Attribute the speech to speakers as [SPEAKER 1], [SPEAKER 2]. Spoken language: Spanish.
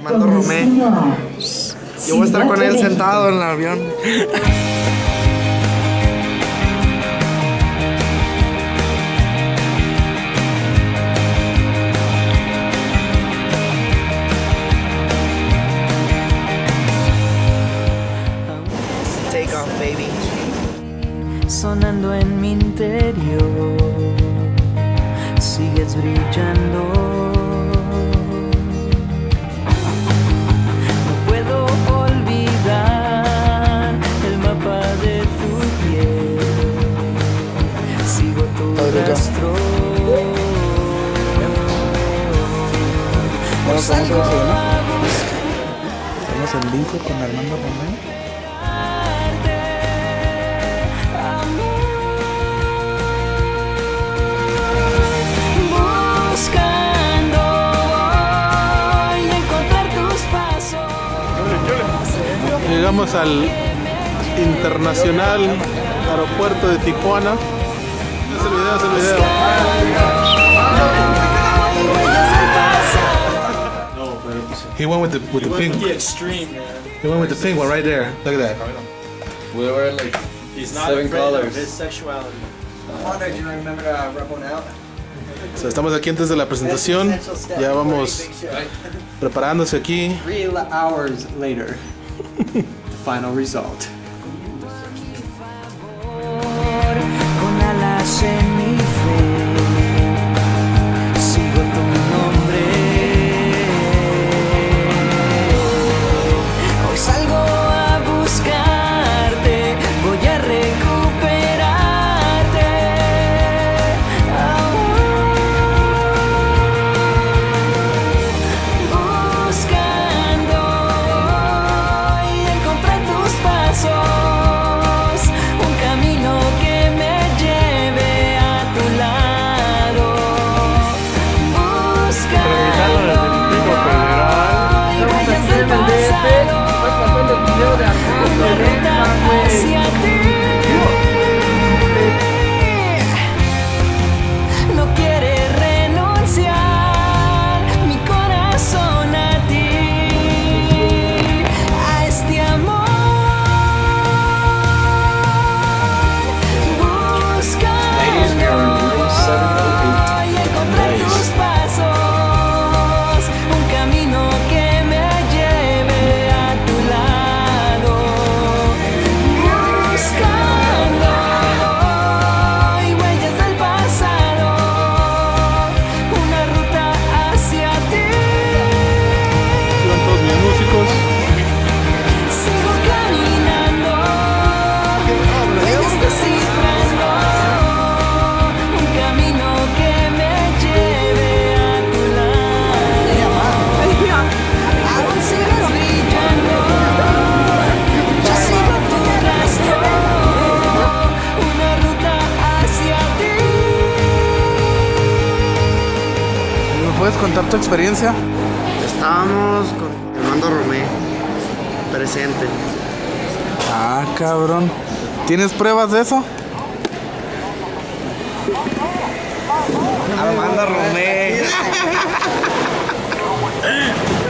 [SPEAKER 1] Armando Romé. Yo voy a estar con él sentado en el avión. Take off, baby.
[SPEAKER 2] Sonando en mi interior, sigues brillando. No puedo olvidar el mapa de tu piel. Sigo tu rastro.
[SPEAKER 3] Salgo a buscar. Estamos en Lincoln con Armando Romé.
[SPEAKER 4] Llegamos al Internacional Aeropuerto de Tijuana. Es el video, He went with the pink. He went with the pink one right there. Look at that.
[SPEAKER 5] We were like
[SPEAKER 6] He's not
[SPEAKER 5] 7
[SPEAKER 6] afraid of
[SPEAKER 5] colors.
[SPEAKER 6] his sexuality.
[SPEAKER 4] So, estamos aquí antes de la presentación. Ya vamos preparándose aquí.
[SPEAKER 3] 3 hours later, the final result.
[SPEAKER 2] Con alas en mi fe, sigo tu nombre. Hoy salgo a buscarte, voy a recuperarte. Buscando y encontré tus pasos, un camino que me lleve a tu lado. Buscando y huellas del pasado, una ruta hacia ti. No quiere renunciar mi corazón a ti, a este amor. Buscando y encontrar tus pasos, un camino que me lleve a tu lado. Buscando y huellas del pasado, una ruta hacia ti.
[SPEAKER 4] Iban todos mis músicos.
[SPEAKER 2] Sigo caminando, huellas descifrando, un camino que me lleve a tu lado. Aún sigues brillando, yo sigo tu rastro, una ruta hacia ti.
[SPEAKER 3] ¿Me puedes contar tu experiencia?
[SPEAKER 1] Estábamos con Armando Romé, presente.
[SPEAKER 3] Ah, cabrón. ¿Tienes pruebas de eso?
[SPEAKER 1] Armando Romé.